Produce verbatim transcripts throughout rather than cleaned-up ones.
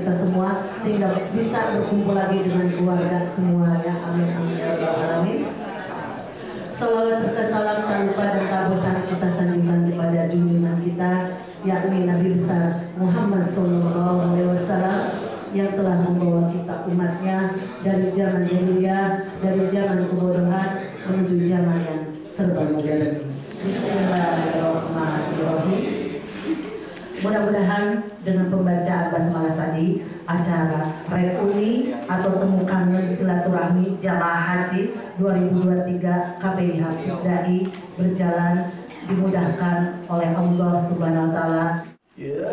kita semua sehingga bisa berkumpul lagi dengan keluarga semuanya. Amin amin ya rabbal alamin. Salawat serta salam tak lupa dan tak bosan kita sanjungkan kepada junjungan kita, yakni Nabi besar Muhammad Sallallahu Alaihi Wasallam yang telah membawa kita umatnya dari zaman jahiliyah, dari zaman kebodohan menuju zaman yang serba modern. Bismillahirrahmanirrahim. Mudah-mudahan dengan pembacaan basmalah tadi, acara reuni atau temu kangen silaturahmi jamaah haji dua ribu dua puluh tiga K B I H Pusdai berjalan dimudahkan oleh Allah Subhanahu wa taala. Ya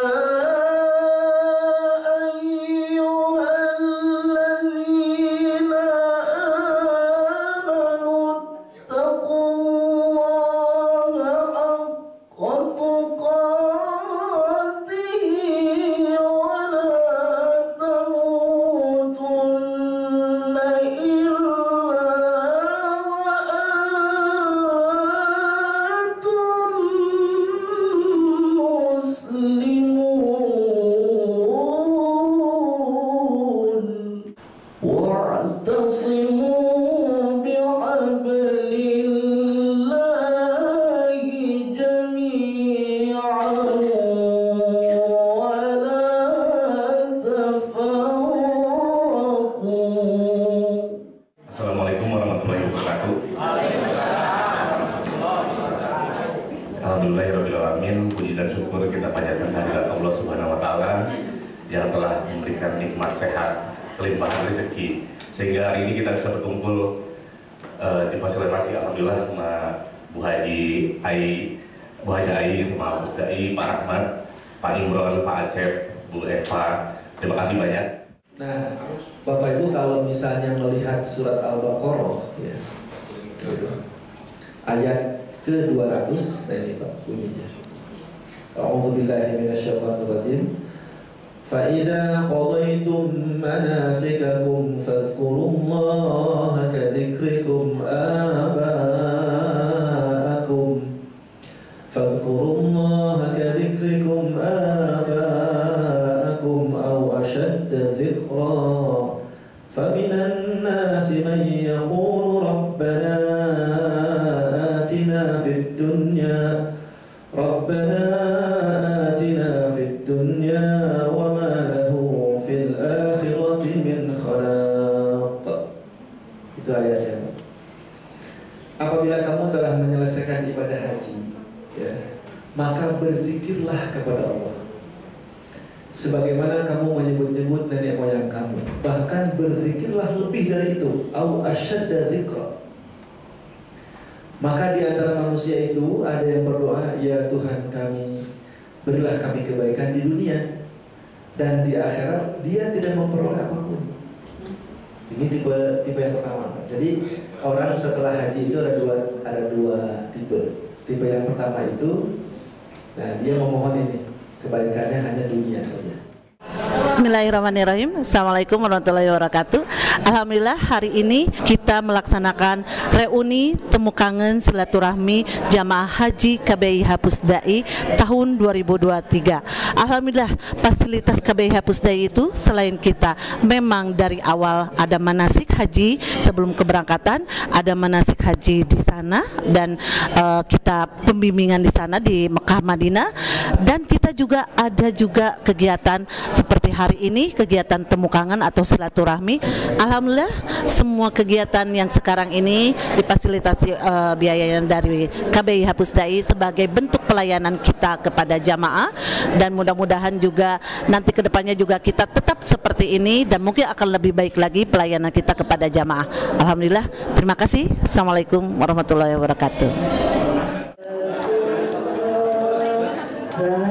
Alhamdulillahirrahmanirrahim. Puji dan syukur kita panjatkan kehadirat Allah Subhanahu wa taala yang telah memberikan nikmat sehat, kelimpahan rezeki sehingga hari ini kita bisa berkumpul uh, difasilitasi alhamdulillah sama Bu Haji Ai, Bu Haji Ai sama Gus Dai, Pak Rahmat, Pak Imron, Pak Acep, Bu Eva. Terima kasih banyak. Nah, Bapak Ibu kalau misalnya melihat surat Al-Baqarah ya, gitu, ayat ke dua ratus, nah ini Pak bunyinya. A'udzubillahi minasyaitonir rajim. Fa idza qadaytum manasikakum fadhkurullaha kadzikrikum aba'akum fadhkurullaha kadzikrikum aba'akum aw ashadda dzikra faminan nasi man yaqulu rabbana آتنا في الدنيا ربنا آتنا في الدنيا وما له في الآخرة من خلاق. Itu ayatnya. Apabila kamu telah menyelesaikan ibadah haji, ya, maka berzikirlah kepada Allah sebagaimana kamu menyebut-nyebut nenek moyang kamu, bahkan berzikirlah lebih dari itu, au asyadda dzikra. Maka di antara manusia itu ada yang berdoa, ya Tuhan kami, berilah kami kebaikan di dunia dan di akhirat dia tidak memperoleh apapun. Ini tipe tipe yang pertama. Jadi orang setelah haji itu ada dua ada dua tipe. Tipe yang pertama itu, nah dia memohon ini kebaikannya hanya dunia saja. Bismillahirrahmanirrahim. Assalamualaikum warahmatullahi wabarakatuh. Alhamdulillah hari ini kita melaksanakan reuni temu kangen silaturahmi jamaah haji K B I H Pusdai tahun dua ribu dua puluh tiga. Alhamdulillah fasilitas K B I H Pusdai itu selain kita memang dari awal ada manasik haji sebelum keberangkatan, ada manasik haji di sana dan uh, kita pembimbingan di sana di Mekah Madinah, dan kita juga ada juga kegiatan seperti hari ini kegiatan temu kangen atau silaturahmi. Alhamdulillah semua kegiatan yang sekarang ini difasilitasi uh, biayanya dari K B I H Pusdai sebagai bentuk pelayanan kita kepada jamaah, dan mudah-mudahan juga nanti kedepannya juga kita tetap seperti ini dan mungkin akan lebih baik lagi pelayanan kita kepada jamaah. Alhamdulillah, terima kasih. Assalamualaikum warahmatullahi wabarakatuh.